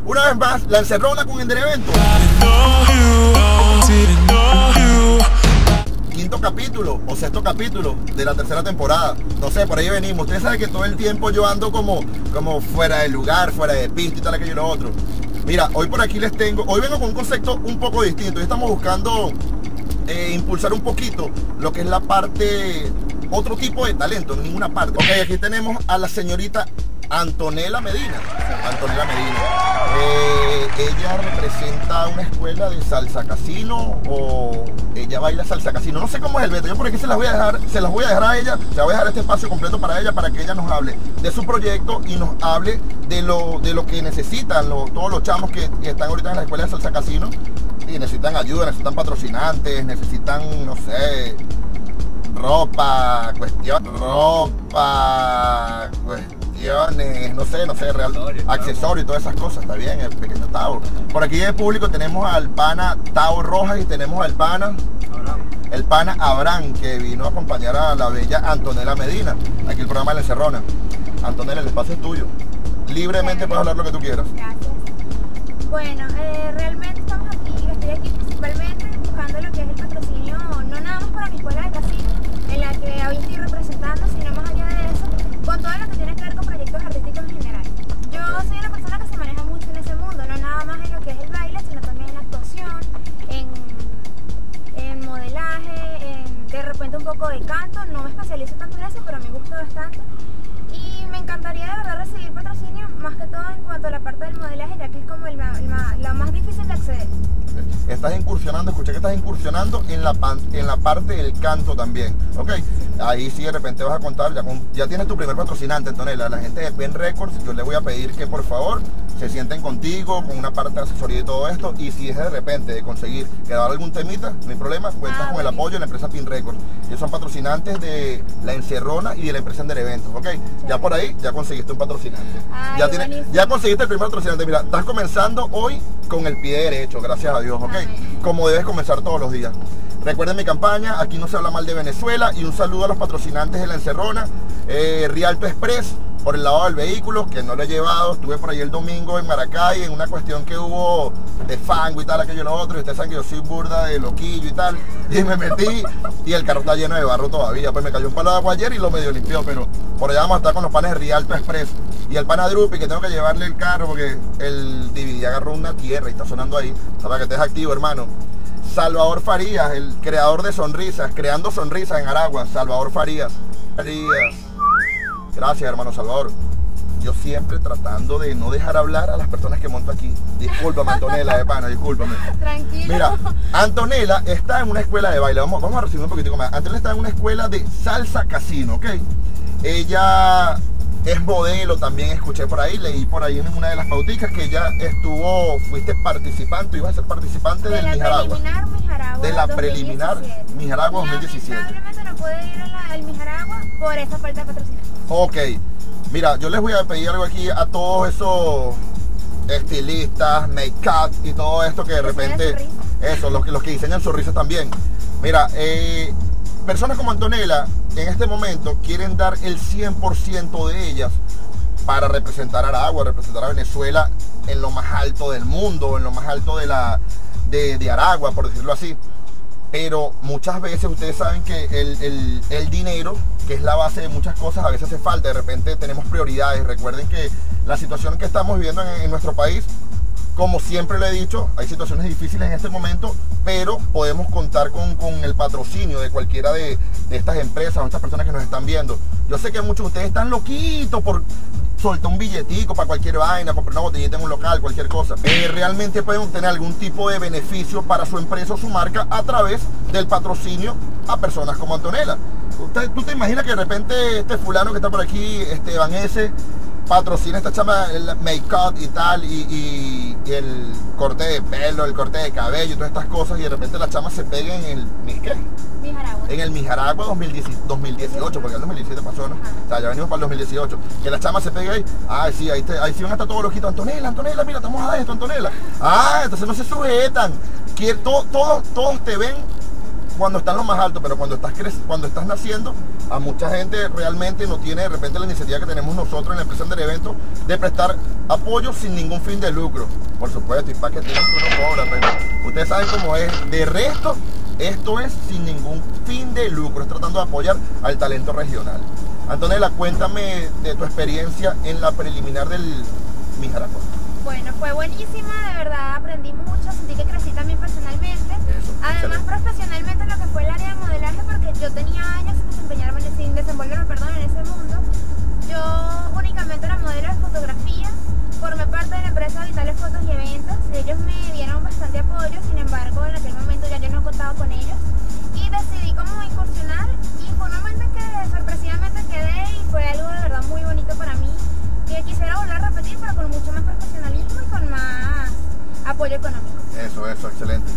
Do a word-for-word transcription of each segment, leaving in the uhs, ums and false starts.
Una vez más, La Encerrona con Enderevento. Quinto capítulo o sexto capítulo de la tercera temporada. No sé, por ahí venimos. Ustedes saben que todo el tiempo yo ando como, como fuera de lugar, fuera de pista y tal, aquello y lo otro. Mira, hoy por aquí les tengo, hoy vengo con un concepto un poco distinto. Hoy estamos buscando eh, impulsar un poquito lo que es la parte, otro tipo de talento, en ninguna parte. Ok, aquí tenemos a la señorita Antonella Medina. Antonella Medina. Eh, ella representa una escuela de salsa casino o ella baila salsa casino. No sé cómo es el veto. Yo por aquí se las voy a dejar, se las voy a dejar a ella. Se la voy a dejar este espacio completo para ella, para que ella nos hable de su proyecto y nos hable de lo, de lo que necesitan lo, todos los chamos que, que están ahorita en la escuela de salsa casino y necesitan ayuda, necesitan patrocinantes, necesitan, no sé, ropa, cuestión, ropa, cuestión. No sé, no sé, real, accesorios y todas esas cosas, está bien, el pequeño Tao. Por aquí en el público tenemos al pana Tao Rojas y tenemos al pana Abraham. El pana Abraham, que vino a acompañar a la bella Antonella Medina, aquí el programa de La Encerrona. Antonella, el espacio es tuyo, libremente puedes hablar lo que tú quieras. Gracias. Bueno, eh, realmente estamos aquí, estoy aquí principalmente buscando lo que es el patrocinio, no nada más para mi escuela de casino, en la que hoy estoy representando, sino más allá de eso, con todo lo que tiene que ver con proyectos artísticos en general. Yo soy una persona que se maneja mucho en ese mundo, no nada más en lo que es el baile, sino también en la actuación, en, en modelaje, en de repente un poco de canto. No me especializo tanto en eso, pero me gusta bastante. Y me encantaría de verdad recibir patrocinio, más que todo en cuanto a la parte del modelaje, ya que es como el, el, la más difícil de acceder. Estás incursionando, escuché que estás incursionando en la, pan, en la parte del canto también, ¿ok? Ahí sí de repente vas a contar, ya, con, ya tienes tu primer patrocinante, Antonella, la gente de Pen Records. Yo le voy a pedir que por favor se sienten contigo con una parte de asesoría y todo esto, y si es de repente de conseguir grabar algún temita, no hay problema, cuentas ah, con el apoyo de la empresa Pen Records. Ellos son patrocinantes de La Encerrona y de la empresa Endereventos, ¿ok? Sí. Ya por ahí, ya conseguiste un patrocinante. Ay, ya, tiene, ya conseguiste el primer patrocinante. Mira, estás comenzando hoy con el pie derecho, gracias a Dios, ¿ok? Ay. Como debes comenzar todos los días. Recuerden mi campaña, aquí no se habla mal de Venezuela, y un saludo a los patrocinantes de La Encerrona, eh, Rialto Express, por el lado del vehículo, que no lo he llevado. Estuve por ahí el domingo en Maracay en una cuestión que hubo de fango y tal, aquello y lo otro, y ustedes saben que yo soy burda de loquillo y tal, y me metí y el carro está lleno de barro todavía. Pues me cayó un palo de agua ayer y lo medio limpió, pero por allá vamos a estar con los panes de Rialto Express y el pana Drupi, que tengo que llevarle el carro porque el D V D agarró una tierra y está sonando ahí, para que estés activo, hermano. Salvador Farías, el creador de sonrisas, creando sonrisas en Aragua. Salvador Farías. Farías. Gracias, hermano Salvador. Yo siempre tratando de no dejar hablar a las personas que monto aquí. Discúlpame, Antonella, de pana, discúlpame. Tranquilo. Mira, Antonella está en una escuela de baile. Vamos, vamos a recibir un poquitico más. Antonella está en una escuela de salsa casino, ¿ok? Ella es modelo, también escuché por ahí, leí por ahí en una de las pauticas que ya estuvo, fuiste participante, ibas a ser participante de del Mijaragua. Preliminar Mijaragua de la preliminar Mijaragua dos mil diecisiete. Lamentablemente no pude ir al Mijaragua por esa falta de patrocinio. Ok, mira, yo les voy a pedir algo aquí a todos esos estilistas, make-up y todo esto que de repente, eso, los que, los que diseñan sonrisas también. Mira, eh, personas como Antonella en este momento quieren dar el cien por ciento de ellas para representar a Aragua, representar a Venezuela en lo más alto del mundo, en lo más alto de, la, de, de Aragua, por decirlo así. Pero muchas veces ustedes saben que el, el, el dinero, que es la base de muchas cosas, a veces hace falta. De repente tenemos prioridades. Recuerden que la situación que estamos viviendo en, en nuestro país, como siempre lo he dicho, hay situaciones difíciles en este momento, pero podemos contar con, con el patrocinio de cualquiera de, de estas empresas o estas personas que nos están viendo. Yo sé que muchos de ustedes están loquitos por soltar un billetico para cualquier vaina, comprar una botellita en un local, cualquier cosa. Eh, realmente pueden obtener algún tipo de beneficio para su empresa o su marca a través del patrocinio a personas como Antonella. Usted, ¿Tú te imaginas que de repente este fulano que está por aquí, Esteban S., patrocina esta chama el make-up y tal, y, y, y el corte de pelo, el corte de cabello y todas estas cosas, y de repente la chama se pegue en el ¿qué? Mijaragua. En el Mijaragua dos mil dieciocho, porque el dos mil diecisiete pasó, ¿no? Ajá. O sea, ya venimos para el dos mil dieciocho. Que la chama se pegue ahí. Ah, sí, ahí, te, ahí sí van hasta todos los ojitos. Antonella, Antonella, mira, estamos a esto, Antonella. Ah, entonces no se sujetan. Todos, todos, todos te ven cuando está en lo más alto, pero cuando estás, cuando estás naciendo, a mucha gente realmente no tiene de repente la iniciativa que tenemos nosotros en la empresa del evento de prestar apoyo sin ningún fin de lucro. Por supuesto, y para que tengan que uno cobra, pero ustedes saben cómo es. De resto, esto es sin ningún fin de lucro, es tratando de apoyar al talento regional. Antonella, cuéntame de tu experiencia en la preliminar del Miss Aragua. Bueno, fue buenísima, de verdad aprendí mucho, sentí que crecí también personalmente. Eso, además excelente. Profesionalmente en lo que fue el área de modelaje, porque yo tenía años sin desempeñarme, sin desenvolverme, perdón, en ese mundo. Yo únicamente era modelo de fotografía, formé parte de la empresa Vitales Fotos y Eventos. Ellos me dieron bastante apoyo, sin embargo en aquel momento ya yo no contaba con ellos y decidí como incursionar, y fue un momento en que sorpresivamente quedé y fue algo de verdad muy bonito para mí, que quisiera volver a repetir, pero con mucho más profesionalismo y con más apoyo económico. Eso, eso, excelente.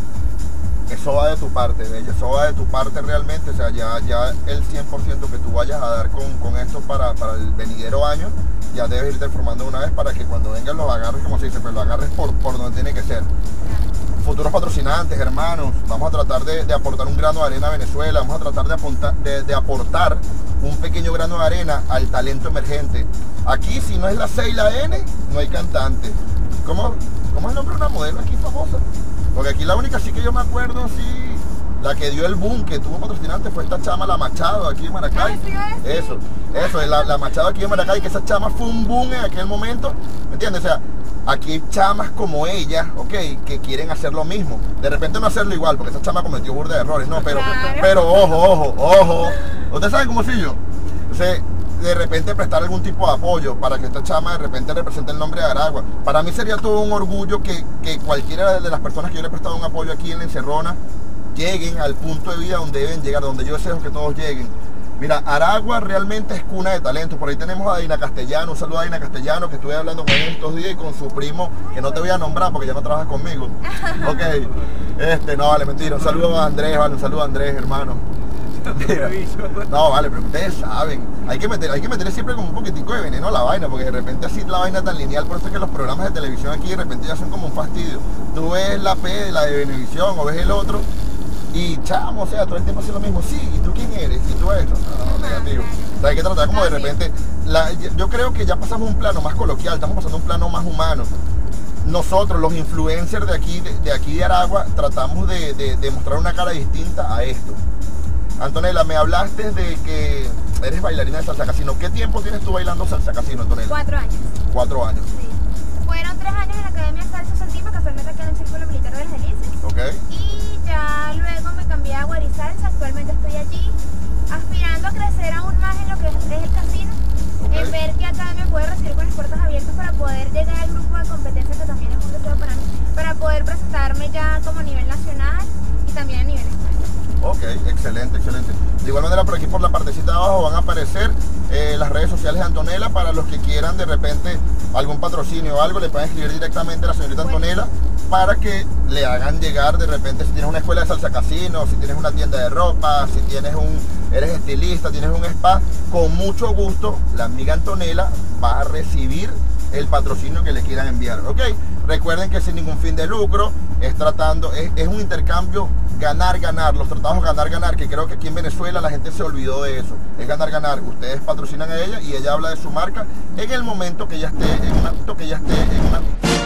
Eso va de tu parte, Bella, eso va de tu parte realmente, o sea, ya, ya el cien por ciento que tú vayas a dar con, con esto para, para el venidero año, ya debes irte formando una vez para que cuando vengan los agarres, como se dice, pues lo agarres por, por donde tiene que ser. Futuros patrocinantes, hermanos, vamos a tratar de, de aportar un grano de arena a Venezuela, vamos a tratar de, apuntar, de, de aportar un pequeño grano de arena al talento emergente. Aquí, si no es la C y la N, no hay cantante. ¿Cómo, cómo es el nombre de una modelo aquí famosa? Porque aquí la única sí que yo me acuerdo, sí, la que dio el boom, que tuvo patrocinante, fue esta chama, la Machado, aquí en Maracay. Ah, sí, eso, eso, la, la Machado aquí en Maracay, que esa chama fue un boom en aquel momento, ¿me entiendes? O sea, aquí hay chamas como ella, ok, que quieren hacer lo mismo. De repente no hacerlo igual, porque esa chama cometió burda de errores, no, pero, Claro. pero ojo, ojo, ojo. ¿Ustedes saben cómo soy yo? Entonces, de repente prestar algún tipo de apoyo para que esta chama de repente represente el nombre de Aragua. Para mí sería todo un orgullo que, que cualquiera de las personas que yo le he prestado un apoyo aquí en La Encerrona lleguen al punto de vida donde deben llegar, donde yo deseo que todos lleguen. Mira, Aragua realmente es cuna de talentos. Por ahí tenemos a Dina Castellano, un saludo a Dina Castellano, que estuve hablando con él estos días, y con su primo, que no te voy a nombrar porque ya no trabajas conmigo. Ok, este, no, vale, mentira. Un saludo a Andrés, vale, un saludo a Andrés, hermano. Mira, no, vale, pero ustedes saben, hay que meter, hay que meterle siempre como un poquitico de veneno a la vaina, porque de repente así la vaina tan lineal. Por eso es que los programas de televisión aquí de repente ya son como un fastidio. Tú ves la P, la de Venevisión, o ves el otro, y chamo, o sea, todo el tiempo hace lo mismo. Sí, ¿y tú quién eres? ¿Y tú esto? No, no, negativo. O sea, hay que tratar como de repente, la, yo creo que ya pasamos un plano más coloquial, estamos pasando un plano más humano. Nosotros, los influencers de aquí de, de, aquí de Aragua, tratamos de, de, de mostrar una cara distinta a esto. Antonella, me hablaste de que eres bailarina de salsa casino. ¿Qué tiempo tienes tú bailando salsa casino, Antonella? Cuatro años. Cuatro años. Sí. Fueron tres años en la Academia Salsa Santipa, casualmente acá en el Círculo Militar de las Delicias. Ok. Y ya luego me cambié a Guarisalsa, actualmente estoy allí, aspirando a crecer aún más en lo que es el casino, Ok. en ver qué academia puede recibir con las puertas abiertas para poder llegar al grupo de competencia, que también es un deseo para mí, para poder presentarme ya como a nivel nacional y también a nivel español. Ok, excelente, excelente. De igual manera, por aquí por la partecita de abajo van a aparecer eh, las redes sociales de Antonella, para los que quieran de repente algún patrocinio o algo, le pueden escribir directamente a la señorita Bueno. Antonella para que le hagan llegar de repente, si tienes una escuela de salsa casino, si tienes una tienda de ropa, si tienes un, eres estilista, tienes un spa, con mucho gusto la amiga Antonella va a recibir el patrocinio que le quieran enviar, ¿ok? Recuerden que sin ningún fin de lucro, es tratando, es, es un intercambio ganar, ganar, los tratados ganar, ganar, que creo que aquí en Venezuela la gente se olvidó de eso, es ganar, ganar. Ustedes patrocinan a ella y ella habla de su marca en el momento que ella esté en una, que ella esté en una...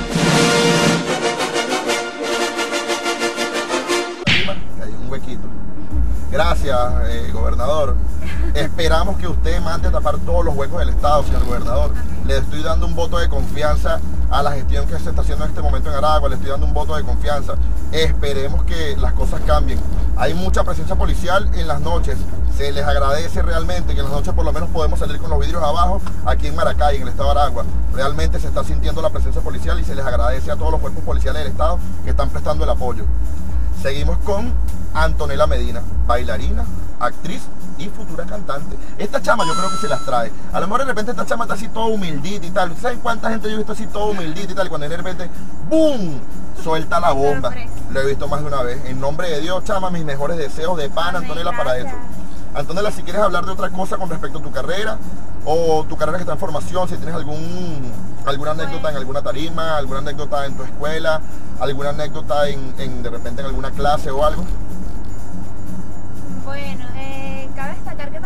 Hay un huequito. Gracias, eh, gobernador. Esperamos que usted mande a tapar todos los huecos del Estado, señor gobernador. Le estoy dando un voto de confianza a la gestión que se está haciendo en este momento en Aragua, le estoy dando un voto de confianza. Esperemos que las cosas cambien. Hay mucha presencia policial en las noches. Se les agradece realmente que en las noches por lo menos podemos salir con los vidrios abajo aquí en Maracay, en el estado de Aragua. Realmente se está sintiendo la presencia policial y se les agradece a todos los cuerpos policiales del estado que están prestando el apoyo. Seguimos con Antonella Medina, bailarina, actriz y futura cantante. Esta chama yo creo que se las trae. A lo mejor de repente esta chama está así toda humildita y tal. ¿Saben cuánta gente yo he visto así toda humildita y tal? Y cuando de repente, ¡boom!, suelta la bomba. Lo he visto más de una vez. En nombre de Dios, chama, mis mejores deseos de pan, Antonella, para eso. Antonella, si quieres hablar de otra cosa con respecto a tu carrera, o tu carrera que está en formación, si tienes algún alguna anécdota en alguna tarima, alguna anécdota en tu escuela, alguna anécdota en, en de repente en alguna clase o algo.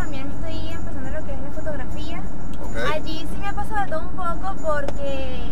también estoy empezando lo que es la fotografía. Okay. Allí sí me ha pasado todo un poco porque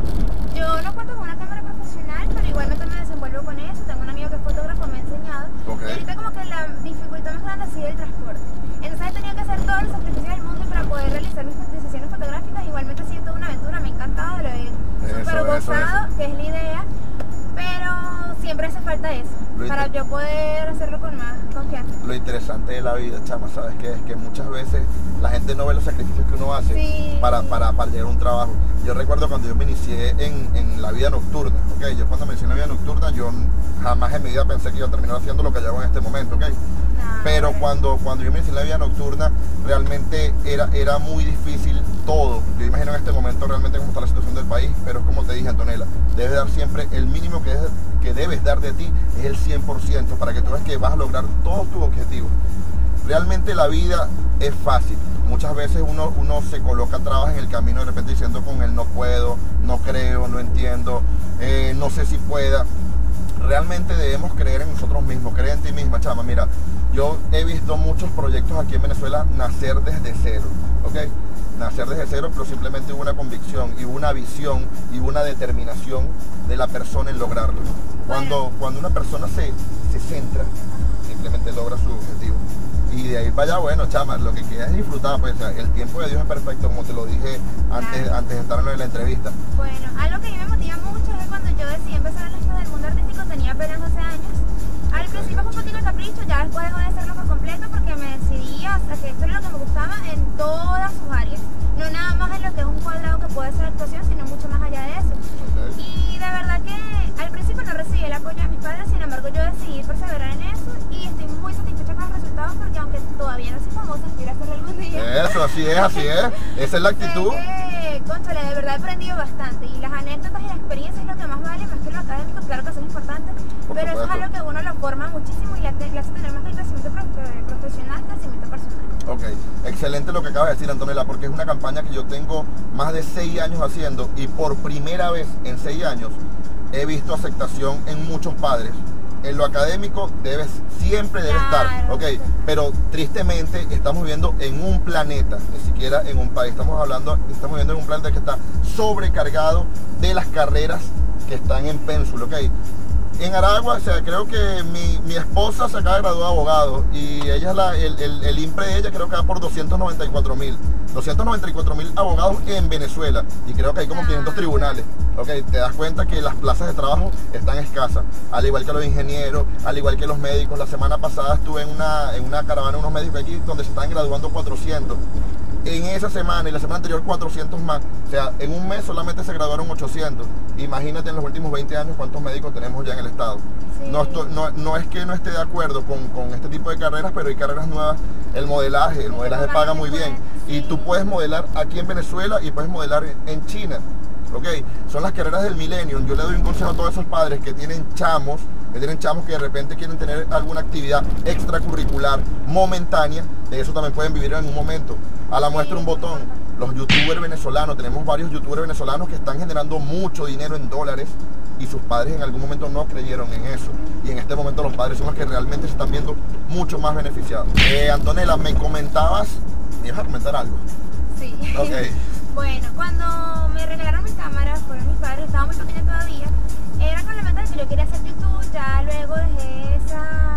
yo no cuento con una cámara profesional, pero igualmente me desenvuelvo con eso. Tengo un amigo que es fotógrafo, me ha enseñado. Okay. Y ahorita como que la dificultad más grande ha sido el transporte. Entonces he tenido que hacer todos los sacrificios del mundo para poder realizar mis sesiones fotográficas. Igualmente ha sido toda una aventura, me ha encantado, lo he súper gozado, que es la idea. Pero siempre hace falta eso, lo para yo poder hacerlo con más confianza. Lo interesante de la vida, chama, ¿sabes qué? Es que muchas veces la gente no ve los sacrificios que uno hace sí. para, para, para llegar a un trabajo. Yo recuerdo cuando yo me inicié en, en la vida nocturna, ¿ok? Yo cuando me inicié en la vida nocturna, yo jamás en mi vida pensé que iba a terminar haciendo lo que hago en este momento, ¿ok? No, Pero cuando, cuando yo me inicié en la vida nocturna, realmente era, era muy difícil todo. Yo imagino en este momento realmente cómo está la situación del país, pero es como te dije, Antonella, debes dar siempre el mínimo que, es, que debes dar de ti, es el cien por ciento, para que tú veas que vas a lograr todos tus objetivos. Realmente la vida es fácil. Muchas veces uno, uno se coloca trabas en el camino de repente diciendo con él no puedo, no creo, no entiendo, eh, no sé si pueda. Realmente debemos creer en nosotros mismos, creer en ti misma, chama. Mira, yo he visto muchos proyectos aquí en Venezuela nacer desde cero, ¿ok? Nacer desde cero, pero simplemente hubo una convicción y una visión y una determinación de la persona en lograrlo. Cuando, cuando una persona se, se centra, simplemente logra su objetivo. Y de ahí para allá, bueno, chama, lo que queda es disfrutar, pues, o sea, el tiempo de Dios es perfecto, como te lo dije antes, claro. antes de estar en la entrevista. Bueno, algo que a mí me motiva mucho es que cuando yo decidí empezar en esto del mundo artístico tenía apenas doce años. Al principio fue un poquito de capricho, ya después dejé de hacerlo por completo porque me decidí a que esto era lo que me gustaba en todas sus áreas. No nada más en lo que es un cuadrado que puede ser actuación, sino mucho más allá de eso. Okay. Y de verdad que al principio no recibí el apoyo de mis padres, sin embargo yo decidí perseverar en eso y estoy muy satisfecha con los resultados porque aunque todavía no soy famosa, quiero hacerlo algún día. Eso, así es, así es. Esa es la actitud. Que, cónchale, de verdad he aprendido bastante y las anécdotas y la experiencia es lo que más vale, más que lo académico. Claro que eso es importante, Por pero supuesto. eso es algo que uno lo forma muchísimo y le hace tener más que crecimiento profesional, crecimiento personal. Ok, excelente lo que acabas de decir, Antonella, porque es una campaña que yo tengo más de seis años haciendo y por primera vez en seis años he visto aceptación en muchos padres. En lo académico debes, siempre debe claro, estar, ok, pero tristemente estamos viviendo en un planeta, ni siquiera en un país, estamos hablando, estamos viviendo en un planeta que está sobrecargado de las carreras que están en pénsul, ok. En Aragua, o sea, creo que mi, mi esposa se acaba de graduar de abogado y ella es la, el, el, el IMPRE de ella creo que va por doscientos noventa y cuatro mil. doscientos noventa y cuatro mil abogados en Venezuela y creo que hay como quinientos tribunales. Okay, te das cuenta que las plazas de trabajo están escasas, al igual que los ingenieros, al igual que los médicos. La semana pasada estuve en una, en una caravana de unos médicos aquí donde se están graduando cuatrocientos. En esa semana y la semana anterior cuatrocientos más. O sea, en un mes solamente se graduaron ochocientos. Imagínate en los últimos veinte años cuántos médicos tenemos ya en el estado. Sí. No, estoy, no, no es que no esté de acuerdo con, con este tipo de carreras, pero hay carreras nuevas. El modelaje, el modelaje paga muy bien. Y tú puedes modelar aquí en Venezuela y puedes modelar en China. Ok, son las carreras del milenio. Yo le doy un consejo a todos esos padres que tienen chamos, que tienen chamos que de repente quieren tener alguna actividad extracurricular momentánea. De eso también pueden vivir en un momento. A la muestra un botón. Los youtubers venezolanos, tenemos varios youtubers venezolanos que están generando mucho dinero en dólares y sus padres en algún momento no creyeron en eso. Y en este momento los padres son los que realmente se están viendo mucho más beneficiados. Eh, Antonella, me comentabas, ¿me ibas a comentar algo? Sí. Ok. Bueno, cuando me regalaron mi cámara, fueron mis padres, estaba muy pequeña todavía, era con la meta de que yo quería hacer YouTube, ya luego dejé esa,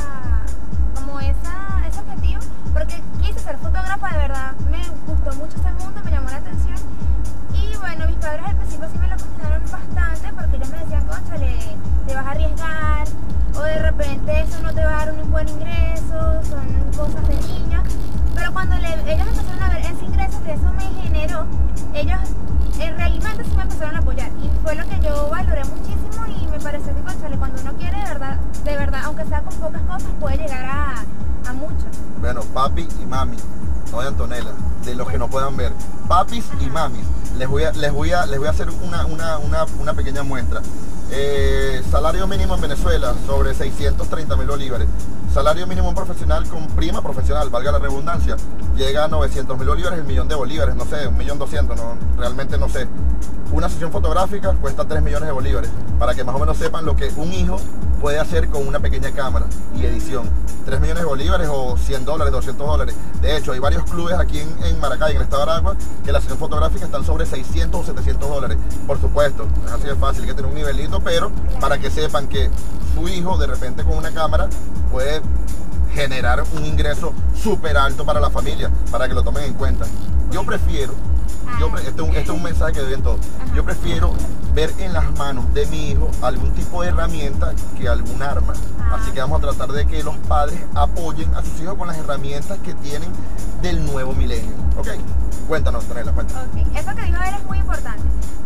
como esa, ese objetivo, porque quise ser fotógrafa, de verdad, me gustó mucho este mundo, me llamó la atención, y bueno, mis padres al principio sí me lo cuestionaron bastante, porque ellos me decían, cónchale, te vas a arriesgar, o de repente eso no te va a dar un buen ingreso, son cosas de niños, pero cuando le, ellos empezaron a ver ese ingreso que eso me generó, ellos eh, realmente sí me empezaron a apoyar y fue lo que yo valoré muchísimo y me pareció que conchale, cuando uno quiere de verdad, de verdad, aunque sea con pocas cosas, puede llegar a, a mucho. Bueno, papi y mami, no de Antonella, de los que no puedan ver, papis y mamis, les voy a, les voy a, les voy a hacer una, una, una, una pequeña muestra. Eh, salario mínimo en Venezuela sobre seiscientos treinta mil bolívares. Salario mínimo profesional con prima profesional, valga la redundancia, llega a novecientos mil bolívares, el millón de bolívares, no sé, un millón doscientos. ciento, no, realmente no sé. Una sesión fotográfica cuesta tres millones de bolívares, para que más o menos sepan lo que un hijo puede hacer con una pequeña cámara y edición. tres millones de bolívares o cien dólares, doscientos dólares. De hecho, hay varios clubes aquí en, en Maracay, en el estado de Aragua, que la sesión fotográfica están sobre seiscientos o setecientos dólares. Por supuesto, no es así de fácil, hay que tener un nivelito, pero para que sepan que su hijo de repente con una cámara puede generar un ingreso súper alto para la familia, para que lo tomen en cuenta. Yo prefiero, yo pre este, este es un mensaje que doy en todo, yo prefiero ver en las manos de mi hijo algún tipo de herramienta que algún arma. Así que vamos a tratar de que los padres apoyen a sus hijos con las herramientas que tienen del nuevo milenio. ¿Ok? Cuéntanos, Antonella, cuéntanos. Ok, eso que dijo él es muy importante,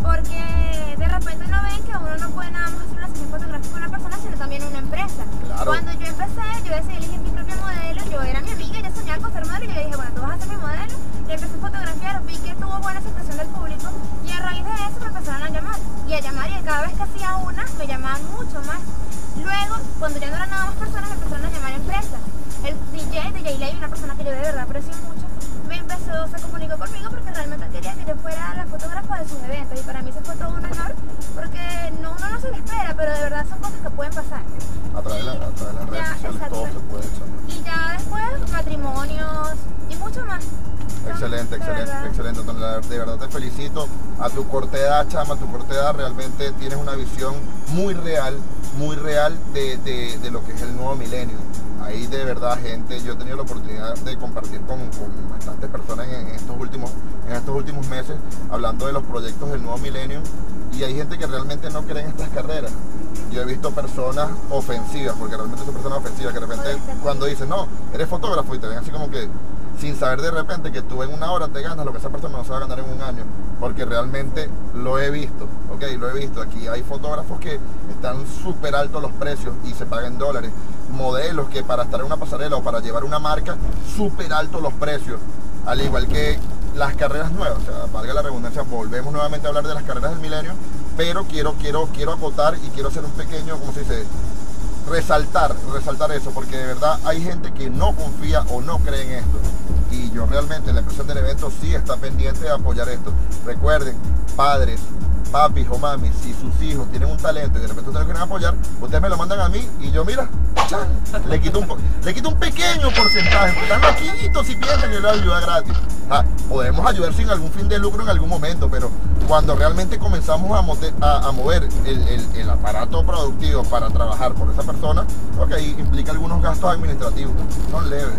porque de repente no ven que uno no puede nada más hacer una sesión fotográfica con una persona, sino también una empresa. Claro. Cuando yo empecé, yo decidí elegir mi propio modelo, yo era mi amiga, yo soñaba con ser modelo, y yo le dije, bueno, tú vas a ser mi modelo, y empecé a fotografiar, vi que tuvo buena aceptación del público, y a raíz de eso me empezaron a llamar, y a llamar, y cada vez que hacía una, me llamaban mucho más. Luego, cuando ya no eran nada más personas, me empezaron a llamar empresas. El D J, D J Lay, una persona que yo de verdad aprecio mucho, me empezó, se comunicó conmigo porque realmente quería que yo fuera la fotógrafa de sus eventos, y para mí se fue todo un honor, porque no, uno no se lo espera, pero de verdad son cosas que pueden pasar. A través de, la, a través de las redes Ya, sociales exacto. todo se puede echar. Y ya después, matrimonios y mucho más. Excelente, De excelente, verdad. excelente, Antonella. De verdad te felicito. A tu corta edad, chama, a tu corta edad realmente tienes una visión muy real, muy real de, de, de lo que es el nuevo milenio. Ahí de verdad, gente, yo he tenido la oportunidad de compartir con, con bastantes personas en, en, estos últimos, en estos últimos meses, hablando de los proyectos del nuevo milenio, y hay gente que realmente no cree en estas carreras. Yo he visto personas ofensivas, porque realmente son personas ofensivas, que de repente cuando dicen, no, eres fotógrafo, y te ven así como que, sin saber de repente que tú en una hora te ganas lo que esa persona no se va a ganar en un año, porque realmente lo he visto, ok, lo he visto. Aquí hay fotógrafos que están súper altos los precios y se pagan dólares, modelos que para estar en una pasarela o para llevar una marca, súper altos los precios, al igual que las carreras nuevas. O sea, valga la redundancia, volvemos nuevamente a hablar de las carreras del milenio, pero quiero, quiero, quiero acotar y quiero hacer un pequeño, ¿cómo se dice?, resaltar, resaltar eso, porque de verdad hay gente que no confía o no cree en esto, y yo realmente, la empresa del evento sí está pendiente de apoyar esto. Recuerden, padres, papis o mamis, si sus hijos tienen un talento y de repente ustedes quieren apoyar, ustedes me lo mandan a mí y yo, mira, chan, le quito un, le quito un pequeño porcentaje, porque están loquitos si piensan que yo les voy a ayudar gratis. Ah, podemos ayudar sin algún fin de lucro en algún momento, pero cuando realmente comenzamos a, mote, a, a mover el, el, el aparato productivo para trabajar por esa persona, ok, implica algunos gastos administrativos, son leves.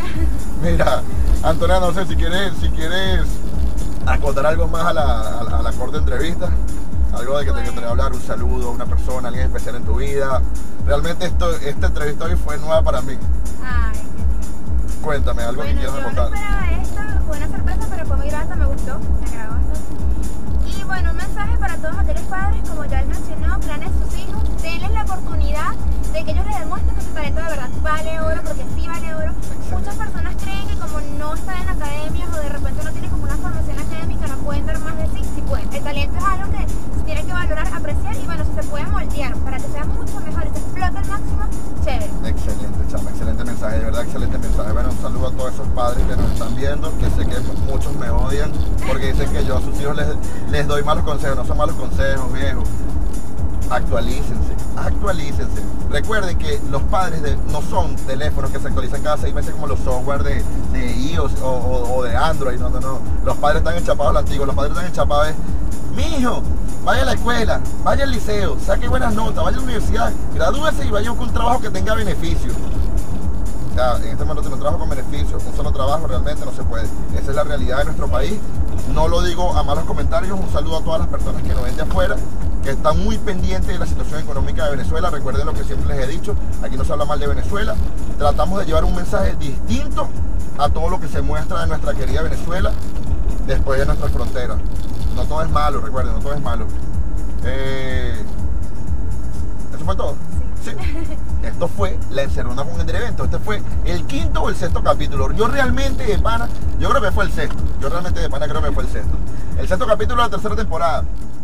Mira, Antonella, no sé si quieres, si quieres acotar algo más a la, a la, a la corta entrevista, algo de que te quería hablar, un saludo a una persona, alguien especial en tu vida. Realmente esto, esta entrevista hoy fue nueva para mí. Ay, qué lindo. Cuéntame, algo Bueno, que quieras yo no acotar. esperaba esto, fue una sorpresa, pero fue muy grata, me gustó, me agradó bastante. Y bueno, un mensaje para todos aquellos padres, como ya él mencionó, planes sus hijos, denles la oportunidad de que ellos les demuestren que su talento de verdad vale oro, porque sí vale oro. Muchas personas creen que como no están en academias o de repente no tienen como una formación académica, no pueden dar más de sí, sí pueden. El talento es algo que se tiene que valorar, apreciar, y bueno, si se puede moldear para que sea mucho mejor y se explote al máximo, chévere. Excelente, chama, excelente mensaje, de verdad, excelente mensaje. Bueno, un saludo a todos esos padres que nos están viendo, que sé que muchos me odian porque dicen que yo a sus hijos les, les doy malos consejos. No son malos consejos, viejo. Actualícense, actualícense. Recuerden que los padres de, no son teléfonos que se actualizan cada seis meses como los software de, de iOS o, o, o de Android. No, no, no. Los padres están enchapados a la antigua. Los padres están enchapados de, mi hijo, vaya a la escuela, vaya al liceo, saque buenas notas, vaya a la universidad, gradúese y vaya con un trabajo que tenga beneficio. Ya, en este momento no trabajo con beneficios, un solo trabajo realmente no se puede. Esa es la realidad de nuestro país. No lo digo a malos comentarios. Un saludo a todas las personas que nos ven de afuera, que están muy pendientes de la situación económica de Venezuela. Recuerden lo que siempre les he dicho, aquí no se habla mal de Venezuela. Tratamos de llevar un mensaje distinto a todo lo que se muestra de nuestra querida Venezuela después de nuestras fronteras. No todo es malo, recuerden, no todo es malo. Eh, ¿Eso fue todo? Sí. Esto fue La Encerrona con el evento. Este fue el quinto o el sexto capítulo. Yo realmente de pana, yo creo que fue el sexto. Yo realmente de pana creo que fue el sexto. El sexto capítulo de la tercera temporada.